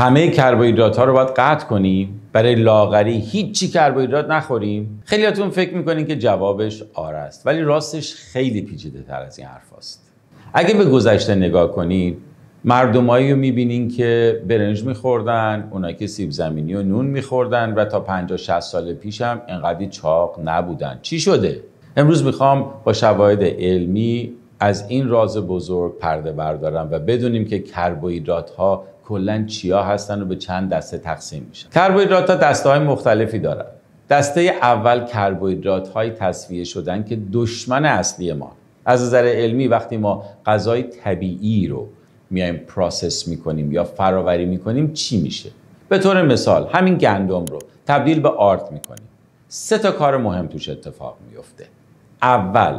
همه کربوهیدرات ها رو باید قطع کنیم، برای لاغری هیچی کربوهیدرات نخوریم؟ خیلیاتون فکر میکنین که جوابش آره است، ولی راستش خیلی پیچیده تر از این حرف هست. اگه به گذشته نگاه کنید، مردمایی رو میبینین که برنج میخوردن، اونایی که سیب زمینی و نون میخوردن و تا 50-60 سال پیش هم انقدر چاق نبودن. چی شده؟ امروز میخوام با شواهد علمی از این راز بزرگ پرده بردارم و بدونیم که کربوهیدرات ها کلاً چیا هستن و به چند دسته تقسیم میشن. کربوهیدرات ها دسته های مختلفی دارن. دسته اول کربوهیدرات های تصفیه شدن که دشمن اصلی ما. از نظر علمی وقتی ما غذای طبیعی رو میایم پروسس میکنیم یا فراوری میکنیم چی میشه؟ به طور مثال همین گندم رو تبدیل به آرد میکنیم. 3 تا کار مهم توش اتفاق میفته. اول،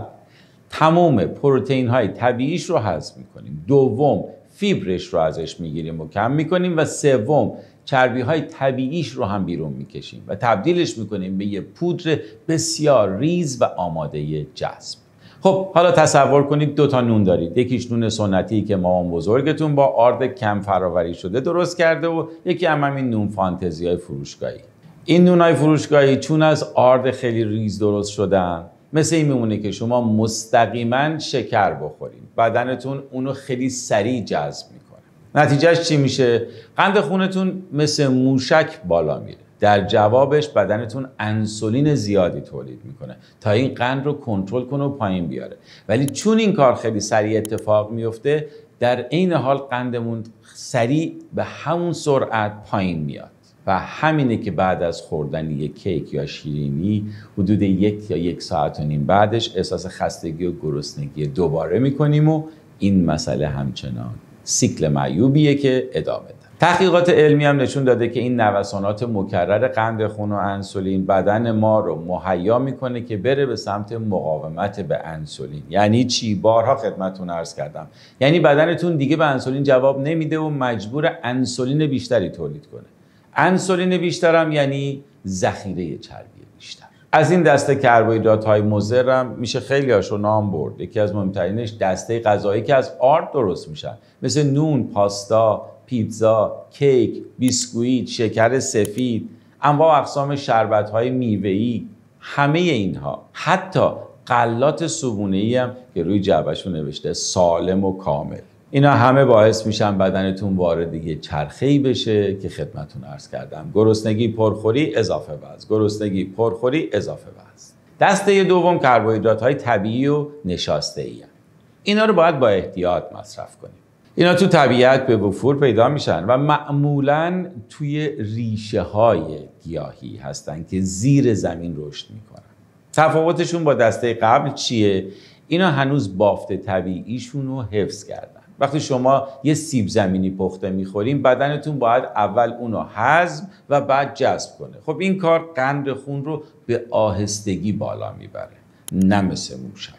تمام پروتئین های طبیعیش رو حذف میکنیم. دوم، فیبرش رو ازش میگیریم و کم میکنیم. و سوم، چربی های طبیعیش رو هم بیرون میکشیم و تبدیلش میکنیم به یه پودر بسیار ریز و آماده جذب. خب حالا تصور کنید 2 تا نون دارید. یکیش نون سنتی که مامان بزرگتون با آرد کم فراوری شده درست کرده و یکی هم همین نون فانتزی های فروشگاهی. این نونای فروشگاهی چون از آرد خیلی ریز درست شدن، مثل این میمونه که شما مستقیما شکر بخورید، بدنتون اونو خیلی سریع جذب میکنه. نتیجهش چی میشه؟ قند خونتون مثل موشک بالا میره. در جوابش بدنتون انسولین زیادی تولید میکنه تا این قند رو کنترل کنه و پایین بیاره. ولی چون این کار خیلی سریع اتفاق میفته، در عین حال قندمون سریع به همون سرعت پایین میاد. و همینه که بعد از خوردن یک کیک یا شیرینی حدود 1 یا 1.5 ساعت بعدش احساس خستگی و گرسنگی دوباره میکنیم و این مسئله همچنان سیکل معیوبیه که ادامه داره. تحقیقات علمی هم نشون داده که این نوسانات مکرر قند خون و انسولین بدن ما رو مهیا میکنه که بره به سمت مقاومت به انسولین. یعنی چی؟ بارها خدمتتون عرض کردم. یعنی بدنتون دیگه به انسولین جواب نمیده و مجبور انسولین بیشتری تولید کنه. انسولین بیشتر هم یعنی ذخیره چربی بیشتر. از این دسته کربوهیدرات های مضر هم میشه خیلی هاشو نام برد. یکی از مهمترینش دسته غذایی که از آرد درست میشن، مثل نون، پاستا، پیتزا، کیک، بیسکویت، شکر سفید، انواع اقسام شربت های میوه‌ای. همه اینها، حتی غلات صبحونه‌ای هم که روی جعبه‌شون نوشته سالم و کامل، اینا همه باعث میشن بدنتون وارد یه چرخه‌ای بشه که خدمتتون عرض کردم: گرسنگی، پرخوری، اضافه وزن، گرسنگی، پرخوری، اضافه وزن. دسته دوم کربوهیدرات‌های طبیعی و نشاسته‌ای. اینا رو باید با احتیاط مصرف کنیم. اینا تو طبیعت به وفور پیدا میشن و معمولاً توی ریشه‌های گیاهی هستن که زیر زمین رشد میکنن. تفاوتشون با دسته قبل چیه؟ اینا هنوز بافت طبیعیشون رو حفظ کردن. وقتی شما یه سیب زمینی پخته میخورین، بدنتون باید اول اونو هضم و بعد جذب کنه. خب این کار قند خون رو به آهستگی بالا میبره، نه مثل موشک.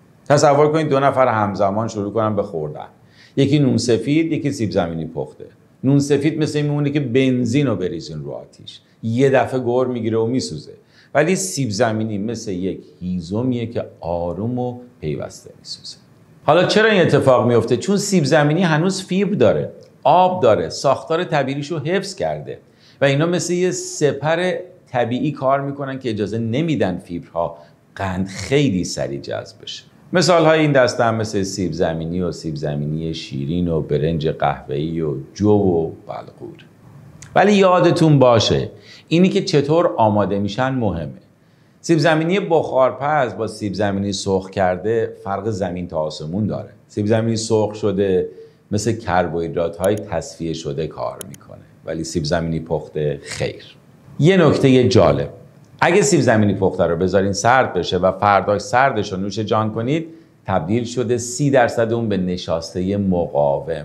تصور کنید 2 نفر همزمان شروع کنن به خوردن. یکی نون سفید، یکی سیب زمینی پخته. نون سفید مثل این میمونه که بنزین رو بریزین رو آتیش، یه دفعه گر میگیره و میسوزه. ولی سیب زمینی مثل یک هیزمیه که آروم و پیوسته میسوزه. حالا چرا این اتفاق میفته؟ چون سیب زمینی هنوز فیبر داره، آب داره، ساختار طبیعیش رو حفظ کرده و اینا مثل یه سپر طبیعی کار میکنن که اجازه نمیدن فیبرها قند خیلی سریع جذب بشه. مثال های این دسته هم مثل سیب زمینی و سیب زمینی شیرین و برنج قهوه‌ای و جو و بلغور. ولی یادتون باشه اینی که چطور آماده میشن مهمه. سیب زمینی بخارپز با سیب زمینی سرخ کرده فرق زمین تا آسمون داره. سیب زمینی سرخ شده مثل کربوهیدرات های تصفیه شده کار میکنه، ولی سیب زمینی پخته خیر. یه نکته جالب: اگه سیب زمینی پخته رو بذارین سرد بشه و فرداش سردش رو نوش جان کنید، تبدیل شده 30% اون به نشاسته مقاوم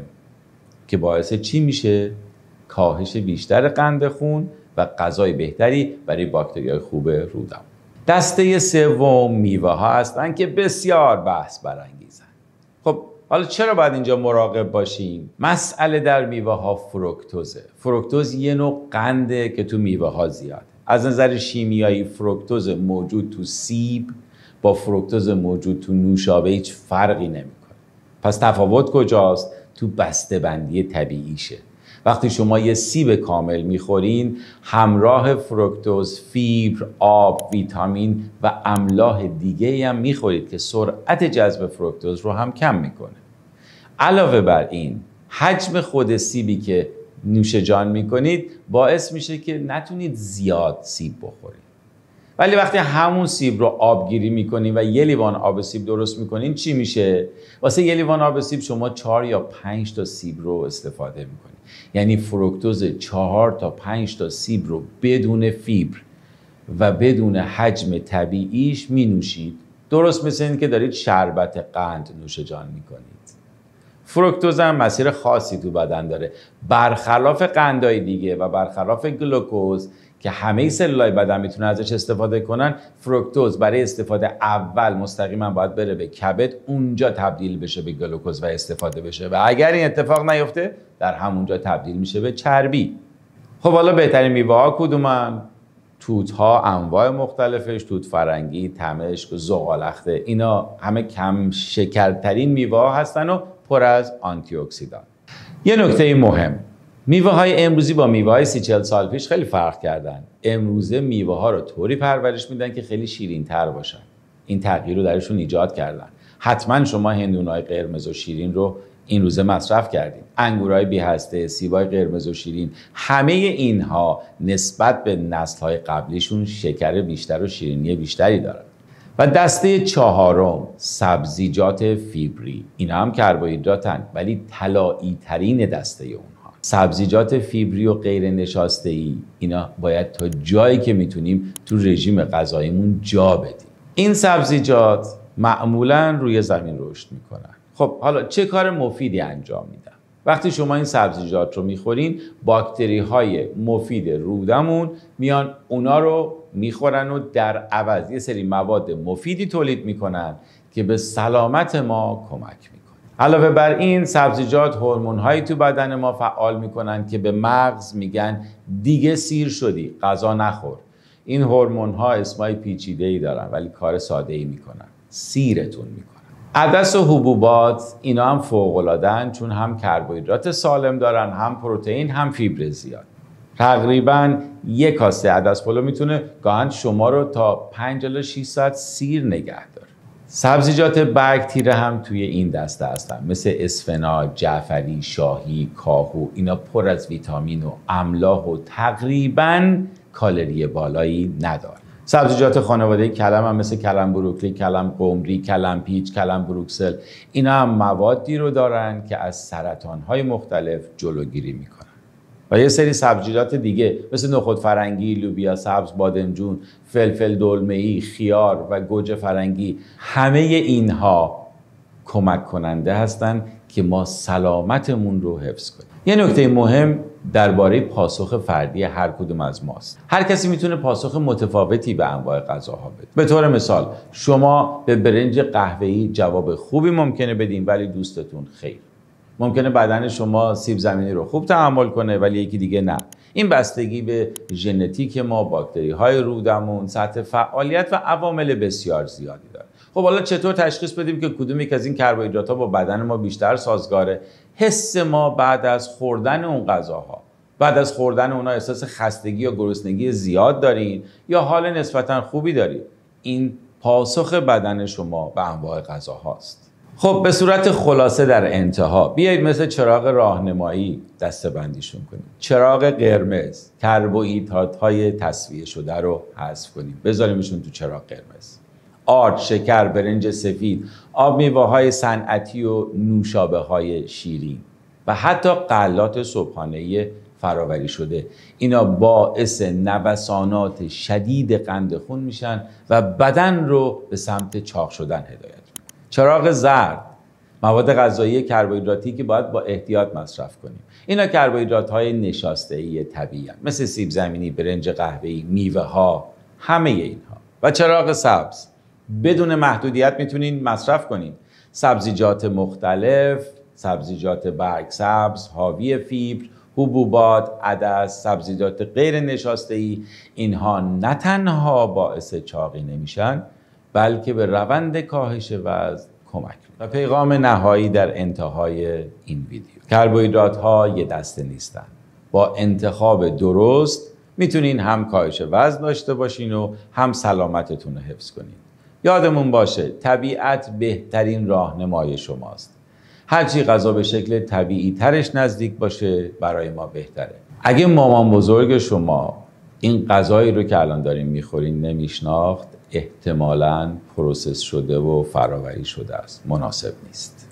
که باعث چی میشه؟ کاهش بیشتر قند خون و غذای بهتری برای باکتریای خوب رودم. دسته سوم میوه ها هستن که بسیار بحث برانگیزن. خب حالا چرا باید اینجا مراقب باشیم؟ مسئله در میوه ها فروکتوزه. فروکتوز یه نوع قنده که تو میوه ها زیاده. از نظر شیمیایی فروکتوز موجود تو سیب با فروکتوز موجود تو نوشابه هیچ فرقی نمیکنه. پس تفاوت کجاست؟ تو بسته‌بندی طبیعیشه. وقتی شما یه سیب کامل میخورین همراه فرکتوز، فیبر، آب، ویتامین و املاح دیگه هم میخورید که سرعت جذب فرکتوز رو هم کم میکنه. علاوه بر این حجم خود سیبی که نوش جان میکنید باعث میشه که نتونید زیاد سیب بخورید. ولی وقتی همون سیب رو آبگیری میکنین و یه لیوان آب سیب درست میکنین چی میشه؟ واسه یه لیوان آب سیب شما 4 یا 5 تا سیب رو استفاده میکنین. یعنی فرکتوز 4 تا 5 تا سیب رو بدون فیبر و بدون حجم طبیعیش مینوشید. درست مثل این که دارید شربت قند نوش جان میکنید. فرکتوز هم مسیر خاصی تو بدن داره. برخلاف قندهای دیگه و برخلاف گلوکوز که همه سلولای بدن میتونن ازش استفاده کنن، فرکتوز برای استفاده اول مستقیما باید بره به کبد، اونجا تبدیل بشه به گلوکوز و استفاده بشه و اگر این اتفاق نیفته در همونجا تبدیل میشه به چربی. خب حالا بهترین میوه ها کدومن؟ توت ها انواع مختلفش، توت فرنگی، تمشک، زغالخته، اینا همه کم شکرترین میوه ها هستن و پر از آنتی اکسیدان. یه نکته مهم، میوه های امروزی با میوه های 30-40 سال پیش خیلی فرق کردن. امروزه میوه ها رو طوری پرورش میدن که خیلی شیرین تر باشن. این تغییر رو درشون ایجاد کردن. حتما شما هندونای قرمز و شیرین رو این روزه مصرف کردین. انگورای بی هسته، سیبای قرمز و شیرین، همه اینها نسبت به نسل‌های قبلیشون شکر بیشتر و شیرینی بیشتری دارن. و دسته چهارم سبزیجات فیبری. اینا هم کربوهیدراتن ولی طلایی ترین دسته اونها. سبزیجات فیبری و غیر نشاسته‌ای اینا باید تا جایی که میتونیم تو رژیم غذاییمون جا بدیم. این سبزیجات معمولاً روی زمین رشد میکنن. خب حالا چه کار مفیدی انجام میدن؟ وقتی شما این سبزیجات رو میخورین، باکتری های مفید رودمون میان اونا رو میخورن و در عوض یه سری مواد مفیدی تولید میکنن که به سلامت ما کمک میکنن. علاوه بر این سبزیجات هورمون هایی تو بدن ما فعال میکنن که به مغز میگن دیگه سیر شدی، غذا نخور. این هورمون ها اسمای پیچیده‌ای دارن ولی کار ساده ای میکنن، سیرتون میکنن. عدس و حبوبات اینا هم فوق‌العاده‌ان چون هم کربوهیدرات سالم دارن، هم پروتئین، هم فیبر زیاد. تقریباً یک کاسه عدس پلو میتونه گاهن شما رو تا 5 الی 6 ساعت سیر نگه داره. سبزیجات برگ تیره هم توی این دسته هستن، مثل اسفناج، جعفری، شاهی، کاهو. اینا پر از ویتامین و املاح و تقریباً کالری بالایی ندارن. سبزیجات خانواده کلم هم مثل کلم بروکلی، کلم قمری، کلم پیچ، کلم بروکسل، اینا هم موادی رو دارن که از سرطان‌های مختلف جلوگیری میکنن. و یه سری سبزیجات دیگه مثل نخود فرنگی، لوبیا سبز، بادمجون، فلفل دلمه‌ای، خیار و گوجه فرنگی، همه اینها کمک کننده هستن که ما سلامتمون رو حفظ کنیم. یه نکته مهم درباره پاسخ فردی هر کدوم از ماست. هر کسی میتونه پاسخ متفاوتی به انواع غذاها بده. به طور مثال شما به برنج قهوه‌ای جواب خوبی ممکنه بدین ولی دوستتون خیر. ممکنه بدن شما سیب زمینی رو خوب تحمل کنه ولی یکی دیگه نه. این بستگی به ژنتیک ما، باکتری های رودمون، سطح فعالیت و عوامل بسیار زیادی داره. خب حالا چطور تشخیص بدیم که کدوم یک از این کربوهیدرات ها با بدن ما بیشتر سازگاره؟ حس ما بعد از خوردن اون غذاها، بعد از خوردن اونها احساس خستگی یا گرسنگی زیاد دارین یا حال نسبتا خوبی دارین. این پاسخ بدن شما به انواع غذاهاست. خب به صورت خلاصه در انتها بیایید مثل چراغ راهنمایی دسته‌بندیشون کنیم. چراغ قرمز، کربوهیدرات‌های تصفیه شده رو حذف کنیم، بذاریمشون تو چراغ قرمز. آرد، شکر، برنج سفید، آب میوه‌های صنعتی و نوشابه‌های شیرین و حتی غلات صبحانه‌ای فراوری شده، اینا باعث نوسانات شدید قند خون میشن و بدن رو به سمت چاق شدن هدایت میکنن. چراغ زرد، مواد غذایی کربوهیدراتی که باید با احتیاط مصرف کنیم. اینا کربوهیدرات‌های نشاسته‌ای طبیعی هستند، مثل سیب زمینی، برنج قهوه‌ای، میوه‌ها، همه اینها. و چراغ سبز، بدون محدودیت میتونین مصرف کنین. سبزیجات مختلف، سبزیجات برگ سبز، حاوی فیبر، حبوبات، عدس، سبزیجات غیر نشاسته‌ای، اینها نه تنها باعث چاقی نمیشن بلکه به روند کاهش وزن کمک می‌کنه. و پیغام نهایی در انتهای این ویدیو: کربوهیدرات ها یه دسته نیستن. با انتخاب درست میتونین هم کاهش وزن داشته باشین و هم سلامتتون رو حفظ کنین. یادمون باشه طبیعت بهترین راهنمای شماست. هرچی غذا به شکل طبیعی ترش نزدیک باشه برای ما بهتره. اگه مامان بزرگ شما این غذایی رو که الان دارین میخورین نمیشناخت، احتمالاً پروسس شده و فرآوری شده است. مناسب نیست.